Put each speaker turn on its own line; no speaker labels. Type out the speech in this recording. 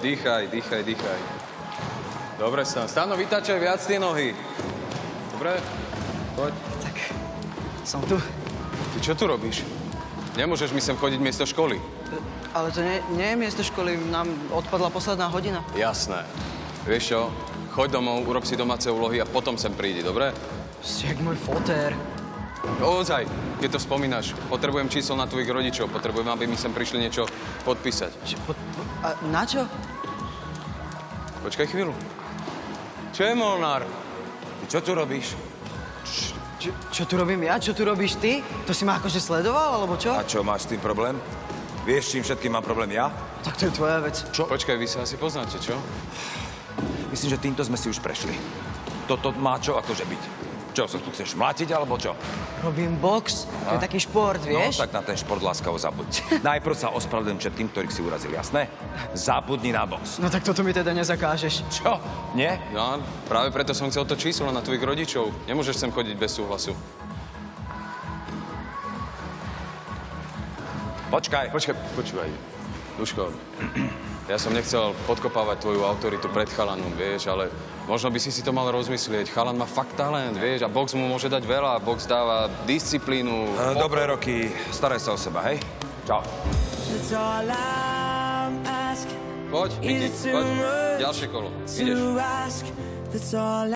Dýchaj, dýchaj, dýchaj. Dobre, Stano, vytáčaj viac tie nohy. Dobre? Poď.
Tak, som tu.
Ty čo tu robíš? Nemôžeš mi sem chodiť miesto školy.
Ale to nie je miesto školy, nám odpadla posledná hodina.
Jasné. Vieš čo? Choď domov, urob si domáce úlohy a potom sem prídi, dobre?
Si jak môj fotér.
Ozaj, keď to spomínaš, potrebujem číslo na tvojich rodičov, potrebujem, aby mi sem prišli niečo podpísať.
A na čo?
Počkaj chvíľu. Čo je, Molnár?
Ty čo tu robíš?
Čo tu robím ja? Čo tu robíš ty? To si ma akože sledoval, alebo čo?
A čo, máš s tým problém? Vieš, čím všetkým mám problém ja?
Tak to je tvoja vec.
Čo? Počkaj, vy sa asi poznáte, čo?
Myslím, že týmto sme si už prešli. Toto má čo akože byť? Čo, sa tu chceš mlátiť, alebo čo?
Robím box. To je taký šport, vieš?
No, tak na ten šport láskavo zabuď. Najprv sa ospravedlňujem všetkým, ktorých si urazil, jasné? Zabudni na box.
No tak toto mi teda nezakážeš.
Čo? Nie?
No, práve preto som chcel to číslo na tvojich rodičov. Nemôžeš sem chodiť bez súhlasu.
Počkaj.
Počúvaj. Duško, ja som nechcel podkopávať tvoju autoritu pred chalanom, vieš, ale možno by si to mal rozmyslieť. Chalan má fakt talent, vieš, a box mu môže dať veľa. Box dáva disciplínu.
Dobré roky, staraj sa o seba, hej? Čau.
Poď, Miki, poď. Ďalšie kolo. Ideš.